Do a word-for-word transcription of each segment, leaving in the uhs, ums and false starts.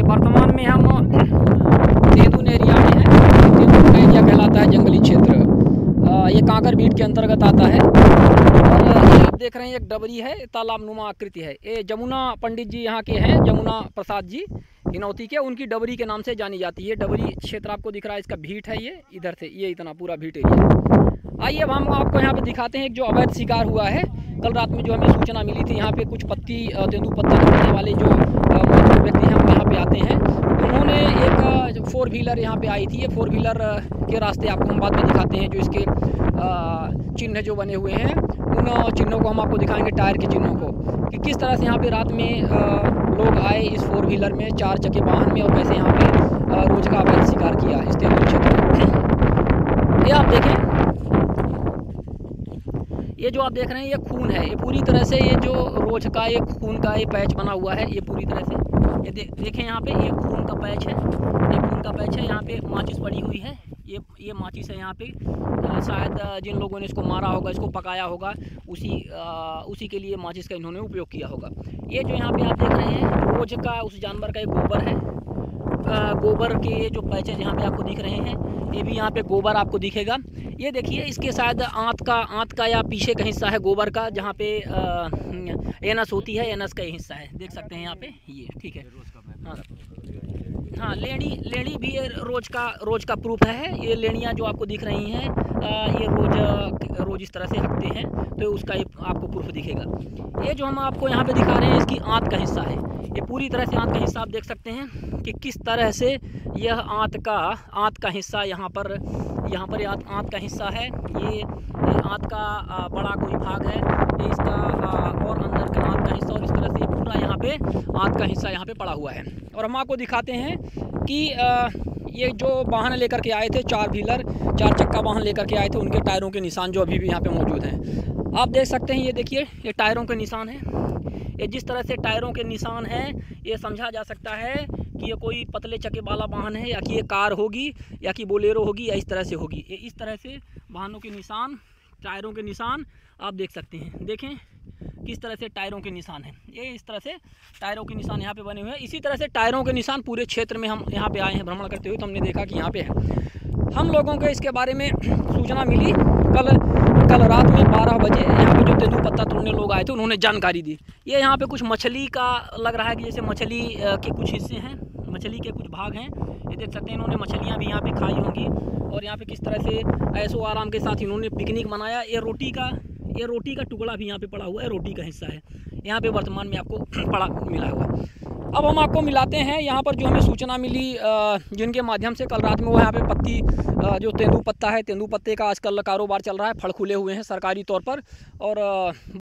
वर्तमान में हम तेंदुन एरिया में हैं। तेंदुन एरिया कहलाता है जंगली क्षेत्र। ये कांकर बीट के अंतर्गत आता है। और ये आप देख रहे हैं एक डबरी है, तालाब नुमा आकृति है। ये जमुना पंडित जी यहाँ के हैं, जमुना प्रसाद जी हिनौती के, उनकी डबरी के नाम से जानी जाती है। डबरी क्षेत्र आपको दिख रहा है, इसका भीट है ये, इधर से ये इतना पूरा भीट एरिया। आइए अब हम आपको यहाँ पे दिखाते हैं एक जो अवैध शिकार हुआ है। कल रात में जो हमें सूचना मिली थी, यहाँ पे कुछ पत्ती तेंदू पत्ता तोड़ने वाले जो मौजूद व्यक्ति हैं वो यहाँ पे आते हैं। उन्होंने एक फोर व्हीलर यहाँ पे आई थी। ये फोर व्हीलर के रास्ते आपको हम बाद में दिखाते हैं, जो इसके चिन्ह जो बने हुए हैं उन चिन्हों को हम आपको दिखाएंगे, टायर के चिन्हों को, कि किस तरह से यहाँ पे रात में लोग आए इस फोर व्हीलर में, चार चक्के वाहन में, और कैसे यहाँ पे रोज का अवैध शिकार किया इस तेंदुन क्षेत्र में। ये आप देखें, ये जो आप देख रहे हैं ये खून है। ये पूरी तरह से ये जो रोज का ये खून का ये पैच बना हुआ है, ये पूरी तरह से ये दे, देखें यहाँ पे ये खून का पैच है, ये खून का पैच है। यहाँ पे माचिस पड़ी हुई है, ये ये माचिस है यहाँ पे। शायद जिन लोगों ने इसको मारा होगा, इसको पकाया होगा, उसी आ, उसी के लिए माचिस का इन्होंने उपयोग किया होगा। ये जो यहाँ पे आप देख रहे हैं रोज का उस जानवर का एक गोबर है। गोबर के जो पैचेज यहाँ पे आपको दिख रहे हैं, ये भी यहाँ पे गोबर आपको दिखेगा। ये देखिए इसके शायद आंत का आंत का या पीछे का हिस्सा है गोबर का, जहाँ पे एनस होती है, एनस का हिस्सा है, देख सकते हैं यहाँ पे ये, ठीक है। हाँ हाँ, लेड़ी लेड़ी भी ये रोज का रोज का प्रूफ है। ये लेड़ियाँ जो आपको दिख रही हैं ये रोज रोज इस तरह से हकते हैं, तो उसका ये आपको प्रूफ दिखेगा। ये जो हम आपको यहाँ पे दिखा रहे हैं इसकी आंत का हिस्सा है। ये पूरी तरह से आंत का हिस्सा आप देख सकते हैं कि किस तरह से यह आंत का आंत का हिस्सा यहाँ पर यहाँ पर आंत आंत का हिस्सा है। ये, ये आंत का बड़ा कोई भाग है, ये इसका और अंदर का आंत का हिस्सा, और इस तरह से पूरा यहाँ पे आंत का हिस्सा यहाँ पे पड़ा हुआ है। और हम आपको दिखाते हैं कि ये जो वाहन लेकर के आए थे, चार व्हीलर चार चक्का वाहन लेकर के आए थे, उनके टायरों के निशान जो अभी भी यहाँ पे मौजूद हैं। आप देख सकते हैं, ये देखिए ये टायरों के निशान हैं। ये जिस तरह से टायरों के निशान हैं, ये समझा जा सकता है कि ये कोई पतले चक्के वाला वाहन है, या कि ये कार होगी, या कि बोलेरो होगी, या इस तरह से होगी। ये इस तरह से वाहनों के निशान, टायरों के निशान आप देख सकते हैं। देखें किस तरह से टायरों के निशान हैं, ये इस तरह से टायरों के निशान यहाँ पे बने हुए हैं। इसी तरह से टायरों के निशान पूरे क्षेत्र में हम यहाँ पे आए हैं भ्रमण करते हुए, तो हमने देखा कि यहाँ पे है। हम लोगों को इसके बारे में सूचना मिली कल कल रात में बारह बजे यहाँ पे जो तेंदू पत्ता तोड़ने लोग आए थे, उन्होंने जानकारी दी। ये यहाँ पे कुछ मछली का लग रहा है कि जैसे मछली के कुछ हिस्से हैं, मछली के कुछ भाग हैं। ये देख सकते हैं, इन्होंने मछलियाँ भी यहाँ पे खाई होंगी, और यहाँ पे किस तरह से ऐशो आराम के साथ इन्होंने पिकनिक मनाया। ये रोटी का ये रोटी का टुकड़ा भी यहाँ पे पड़ा हुआ है, रोटी का हिस्सा है यहाँ पे वर्तमान में आपको पड़ा मिला हुआ। अब हम आपको मिलाते हैं यहाँ पर जो हमें सूचना मिली, जिनके माध्यम से कल रात में वो यहाँ पे पत्ती जो तेंदू पत्ता है, तेंदू पत्ते का आजकल कारोबार चल रहा है, फड़ खुले हुए हैं सरकारी तौर पर। और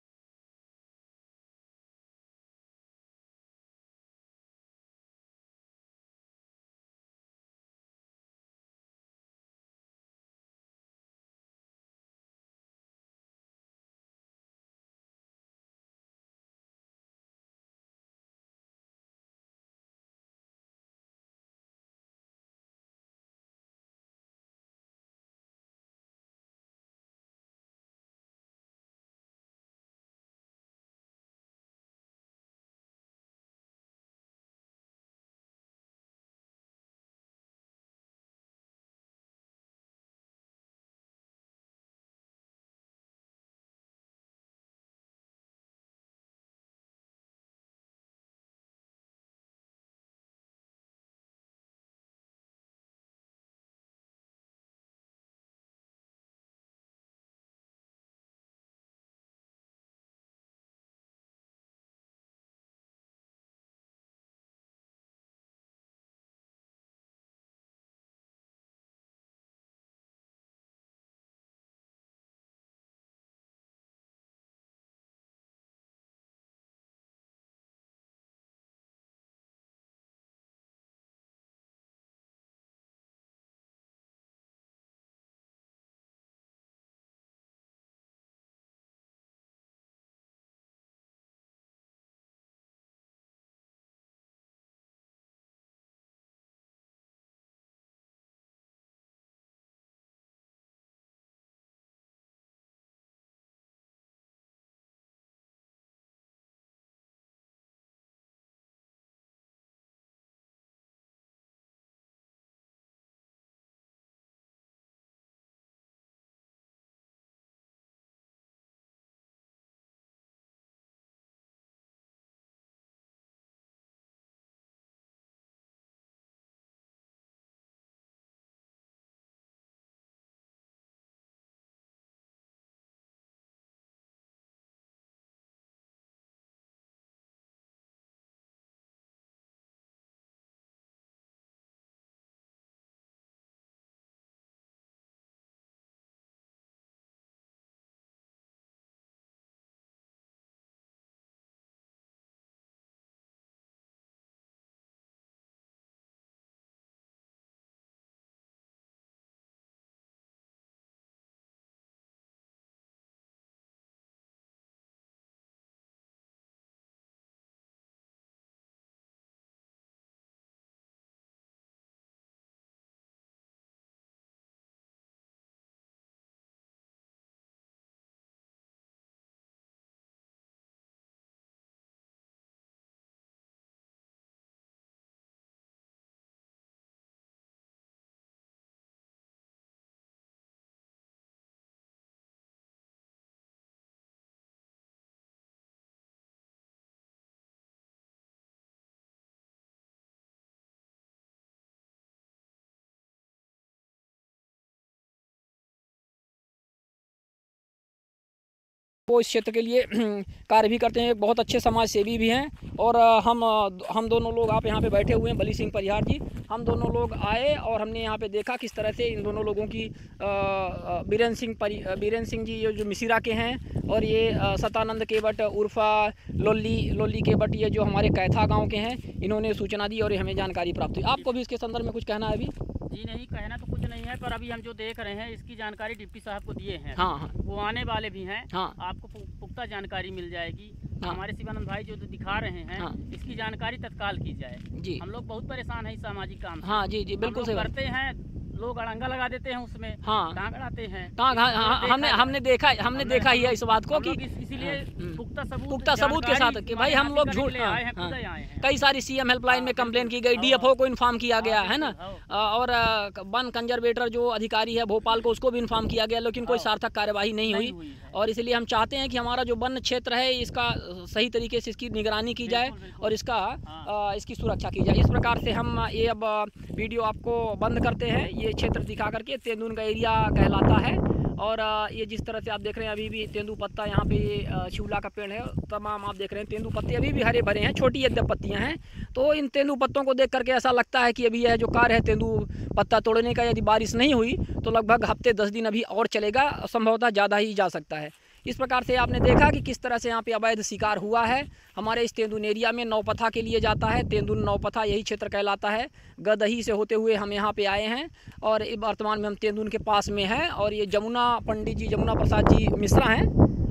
वो इस क्षेत्र के लिए कार्य भी करते हैं, एक बहुत अच्छे समाज सेवी भी हैं। और हम हम दोनों लोग आप यहाँ पे बैठे हुए हैं, बली सिंह परिहार जी, हम दोनों लोग आए और हमने यहाँ पे देखा किस तरह से इन दोनों लोगों की बीरेन सिंह परि बीरेन सिंह जी ये जो मिसिरा के हैं, और ये सतानंद केवट उर्फा लोली लोली केवट ये जो हमारे कैथा गाँव के हैं, इन्होंने सूचना दी और ये हमें जानकारी प्राप्त हुई। आपको भी इसके संदर्भ में कुछ कहना है? अभी जी नहीं, कहना तो कुछ नहीं है, पर अभी हम जो देख रहे हैं इसकी जानकारी डिप्टी साहब को दिए हैं। हाँ हाँ, वो आने वाले भी हैं। हाँ, आपको पुख्ता जानकारी मिल जाएगी। हाँ, हमारे शिवानंद भाई जो दिखा रहे हैं, हाँ, इसकी जानकारी तत्काल की जाए जी। हम लोग बहुत परेशान हैं इस सामाजिक काम से। हाँ जी जी, बिल्कुल सही करते हैं, लोग अड़ंगा लगा देते हैं उसमें, हाँ, टांग अड़ाते हैं। टांग, हाँ, हाँ, हमने हमने देखा हमने देखा ही है इस बात को कि इसीलिए पुख्ता सबूत पुख्ता सबूत के साथ कि भाई हम लोग झूठ, कई सारी सीएम हेल्पलाइन में कंप्लेन की गई, डीएफओ को इन्फॉर्म किया गया है ना, और वन कंजर्वेटर जो अधिकारी है भोपाल को, उसको भी इन्फॉर्म किया गया, लेकिन कोई सार्थक कार्यवाही नहीं हुई। और इसलिए हम चाहते हैं कि हमारा जो वन क्षेत्र है इसका सही तरीके से इसकी निगरानी की जाए और इसका इसकी सुरक्षा की जाए। इस प्रकार से हम ये अब वीडियो आपको बंद करते हैं। ये क्षेत्र दिखा करके तेंदुन का एरिया कहलाता है। और ये जिस तरह से आप देख रहे हैं अभी भी तेंदू पत्ता, यहाँ पे शिवला का पेड़ है, तमाम आप देख रहे हैं तेंदू पत्ते अभी भी हरे भरे हैं, छोटी एकदम पत्तियाँ हैं। तो इन तेंदू पत्तों को देख करके ऐसा लगता है कि अभी यह जो कार्य है तेंदू पत्ता तोड़ने का, यदि बारिश नहीं हुई तो लगभग हफ्ते दस दिन अभी और चलेगा, संभवतः ज़्यादा ही जा सकता है। इस प्रकार से आपने देखा कि किस तरह से यहाँ पे अवैध शिकार हुआ है। हमारे इस तेंदुन एरिया में नौपथा के लिए जाता है, तेंदुन नौपथा यही क्षेत्र कहलाता है। गदही से होते हुए हम यहाँ पे आए हैं और वर्तमान में हम तेंदुन के पास में हैं। और ये जमुना पंडित जी, जमुना प्रसाद जी मिश्रा हैं,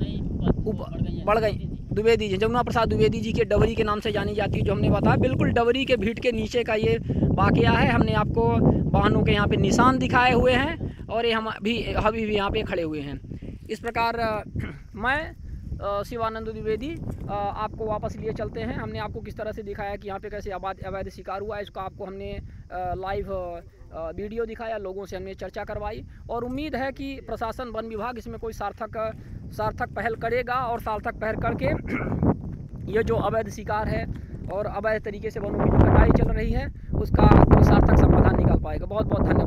बढ़ गई द्विवेदी जी, जमुना प्रसाद द्विवेदी जी के डवरी के नाम से जानी जाती है, जो हमने बताया बिल्कुल डवरी के भीट के नीचे का ये वाकया है। हमने आपको वाहनों के यहाँ पे निशान दिखाए हुए हैं और ये हम अभी अभी भी यहाँ पे खड़े हुए हैं। इस प्रकार मैं शिवानंद द्विवेदी आपको वापस लिए चलते हैं। हमने आपको किस तरह से दिखाया कि यहाँ पे कैसे अवैध शिकार हुआ है, इसका आपको हमने लाइव वीडियो दिखाया, लोगों से हमने चर्चा करवाई और उम्मीद है कि प्रशासन, वन विभाग इसमें कोई सार्थक सार्थक पहल करेगा और सार्थक पहल करके ये जो अवैध शिकार है और अवैध तरीके से वनों की जो कटाई चल रही है उसका कोई सार्थक समाधान निकाल पाएगा। बहुत बहुत धन्यवाद।